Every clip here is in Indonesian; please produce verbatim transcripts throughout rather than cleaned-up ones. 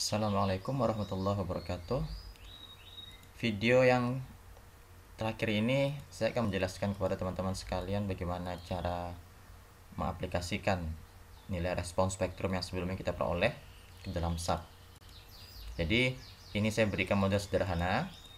Assalamualaikum warahmatullahi wabarakatuh. Video yang terakhir ini saya akan menjelaskan kepada teman-teman sekalian bagaimana cara mengaplikasikan nilai respon spektrum yang sebelumnya kita peroleh ke dalam S A P. Jadi ini saya berikan model sederhana.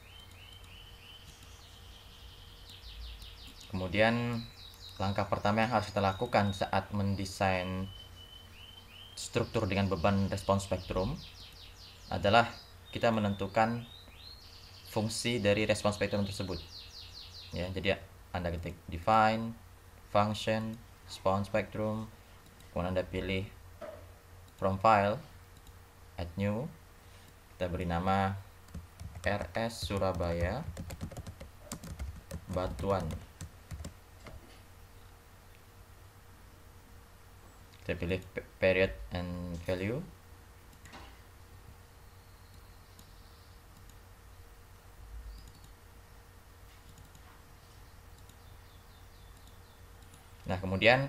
Kemudian langkah pertama yang harus kita lakukan saat mendesain struktur dengan beban respon spektrum adalah kita menentukan fungsi dari respon spektrum tersebut. Ya, jadi Anda ketik define function response spectrum, kemudian Anda pilih from file, add new, kita beri nama R S Surabaya Batuan. Kita pilih period and value. Nah, kemudian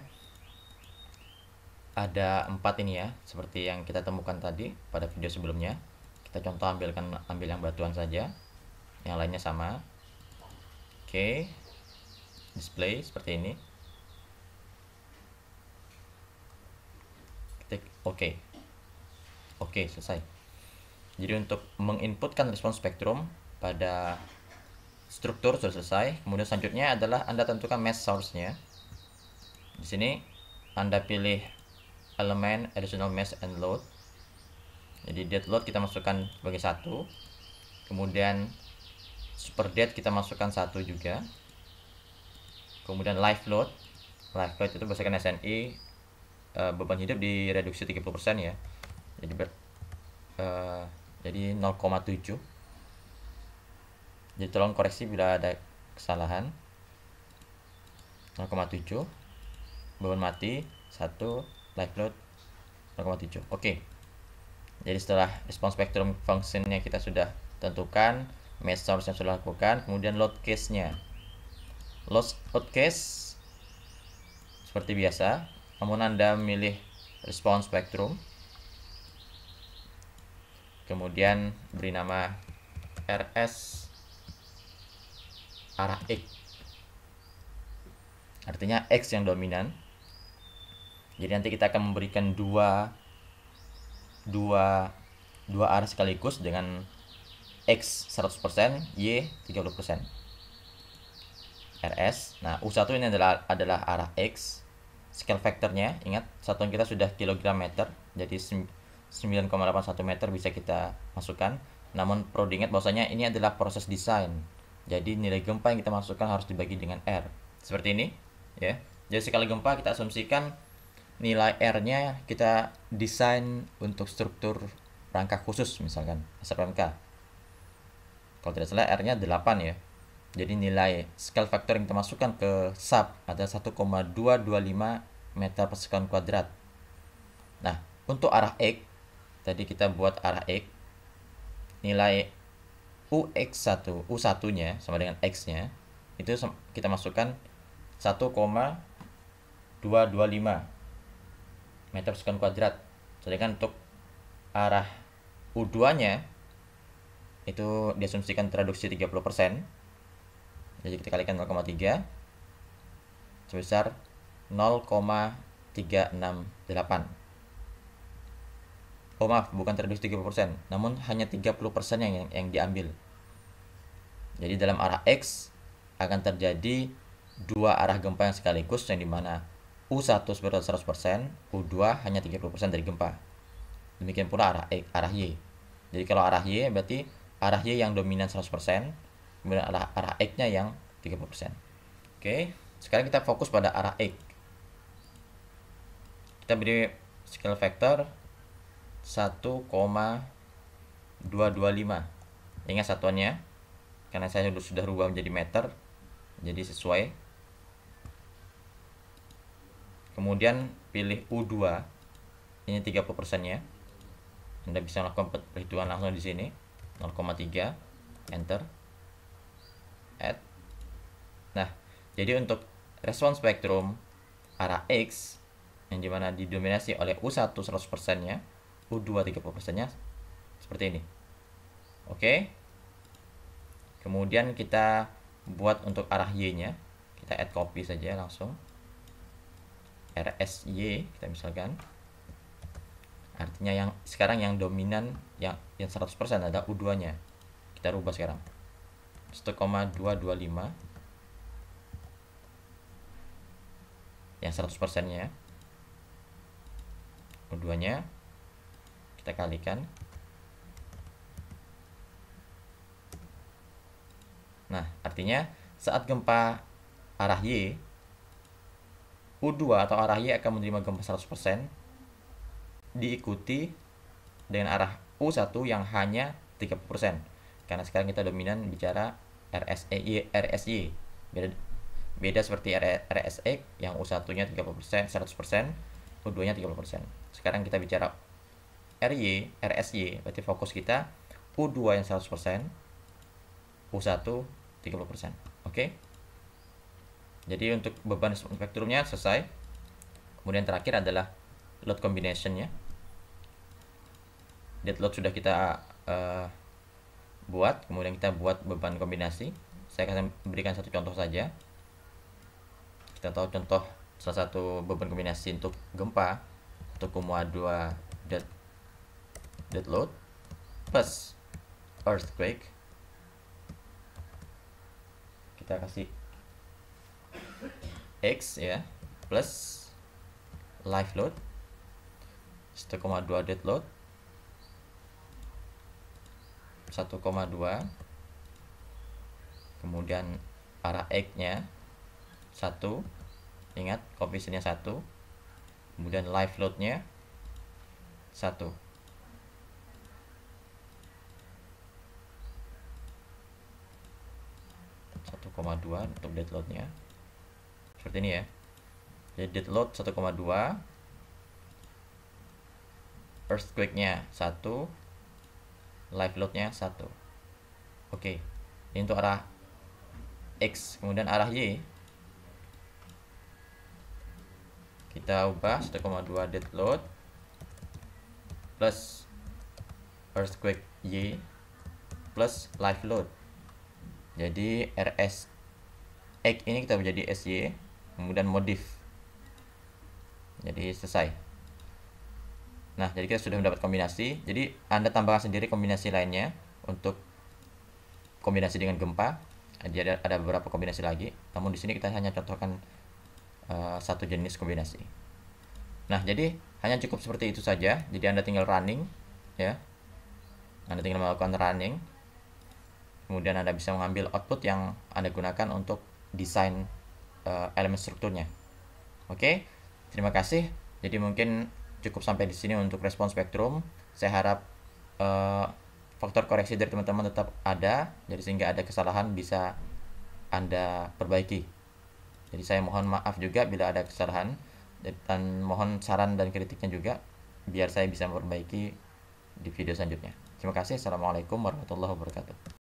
ada empat ini ya, seperti yang kita temukan tadi pada video sebelumnya. Kita contoh ambilkan ambil yang batuan saja, yang lainnya sama. Oke, display seperti ini. Ketik oke. Oke, selesai. Jadi untuk menginputkan respon spektrum pada struktur sudah selesai. Kemudian selanjutnya adalah Anda tentukan mesh source-nya. Di sini Anda pilih elemen additional mesh and load. Jadi dead load kita masukkan sebagai satu. Kemudian super dead kita masukkan satu juga. Kemudian live load. Live load itu berdasarkan S N I uh, beban hidup direduksi tiga puluh persen ya. Jadi ber, uh, jadi nol koma tujuh. Jadi tolong koreksi bila ada kesalahan. nol koma tujuh. Beban mati satu, live load nol koma tujuh. Oke. Jadi setelah respon spektrum functionnya kita sudah tentukan, mesh source yang sudah lakukan, kemudian load case-nya. Load, load case seperti biasa, namun Anda memilih respon spektrum. Kemudian beri nama R S arah X. Artinya X yang dominan. Jadi nanti kita akan memberikan dua dua dua arah sekaligus dengan X seratus persen, Y tiga puluh persen. R S. Nah, U satu ini adalah adalah arah X. Scale factornya, ingat satuan kita sudah kilogram meter, jadi sembilan koma delapan satu meter bisa kita masukkan. Namun perlu diingat bahwasanya ini adalah proses desain. Jadi nilai gempa yang kita masukkan harus dibagi dengan R. Seperti ini, ya. Jadi sekali gempa kita asumsikan nilai R-nya kita desain untuk struktur rangka khusus, misalkan S R M K. Kalau tidak salah R-nya delapan ya. Jadi nilai scale factor yang kita masukkan ke S A P adalah satu koma dua dua lima meter per sekon kuadrat. Nah, untuk arah X, tadi kita buat arah X, nilai U X satu, U satu-nya sama dengan X-nya, itu kita masukkan satu koma dua dua lima meter per sekon kuadrat. Sedangkan untuk arah U dua-nya itu diasumsikan tereduksi tiga puluh persen. Jadi kita kalikan nol koma tiga sebesar nol koma tiga enam delapan. Oh maaf, bukan tereduksi tiga puluh persen, namun hanya tiga puluh persen yang, yang diambil. Jadi dalam arah X akan terjadi dua arah gempa yang sekaligus, yang dimana U satu seberat seratus persen, U dua hanya tiga puluh persen dari gempa. Demikian pula arah X, arah Y. Jadi kalau arah Y berarti arah Y yang dominan seratus persen, kemudian arah, arah X-nya yang tiga puluh persen. Oke, sekarang kita fokus pada arah X. Kita beri scale factor satu koma dua dua lima. Ingat satuannya, karena saya sudah rubah menjadi meter, jadi sesuai. Kemudian pilih U dua, ini tiga puluh persen-nya. Anda bisa melakukan perhitungan langsung di sini. nol koma tiga, enter, add. Nah, jadi untuk respon spektrum arah X yang dimana didominasi oleh U satu seratus persen-nya, U dua tiga puluh persen-nya, seperti ini. Oke. Kemudian kita buat untuk arah Y-nya. Kita add copy saja langsung. R S Y kita misalkan. Artinya yang sekarang yang dominan yang yang seratus persen ada U dua-nya. Kita rubah sekarang. satu koma dua dua lima. Yang seratus persen-nya. U dua-nya kita kalikan. Nah, artinya saat gempa arah Y, U dua atau arah Y akan menerima gempa seratus persen diikuti dengan arah U satu yang hanya tiga puluh persen. Karena sekarang kita dominan bicara R S Y, R S Y. Beda, beda seperti R S X yang U satu-nya tiga puluh persen, seratus persen, U dua-nya tiga puluh persen. Sekarang kita bicara R Y, R S Y, berarti fokus kita U dua yang seratus persen, U satu tiga puluh persen. Oke. Jadi untuk beban spektrumnya selesai. Kemudian terakhir adalah load combination-nya. Dead load sudah kita uh, buat, kemudian kita buat beban kombinasi. Saya akan berikan satu contoh saja. Kita tahu contoh salah satu beban kombinasi untuk gempa untuk Kumua dua dead, dead load plus earthquake. Kita kasih X ya, plus live load satu koma dua dead load satu koma dua, kemudian arah X nya satu, ingat koefisiennya satu, kemudian live load nya satu. satu koma dua untuk dead load nya seperti ini ya. Jadi dead load satu koma dua, earthquake nya satu, live load nya satu. Oke, ini untuk arah X. Kemudian arah Y kita ubah satu koma dua dead load plus earthquake Y plus live load. Jadi R S X ini kita menjadi S Y, kemudian modif. Jadi selesai. Nah, jadi kita sudah mendapat kombinasi. Jadi Anda tambahkan sendiri kombinasi lainnya untuk kombinasi dengan gempa. Jadi ada, ada beberapa kombinasi lagi. Namun di sini kita hanya contohkan uh, satu jenis kombinasi. Nah, jadi hanya cukup seperti itu saja. Jadi Anda tinggal running, ya. Anda tinggal melakukan running. Kemudian Anda bisa mengambil output yang Anda gunakan untuk desain uh, elemen strukturnya. Oke, terima kasih. Jadi mungkin cukup sampai di sini untuk respon spektrum. Saya harap uh, faktor koreksi dari teman-teman tetap ada, jadi sehingga ada kesalahan bisa Anda perbaiki. Jadi saya mohon maaf juga bila ada kesalahan, dan mohon saran dan kritiknya juga biar saya bisa memperbaiki di video selanjutnya. Terima kasih. Assalamualaikum warahmatullahi wabarakatuh.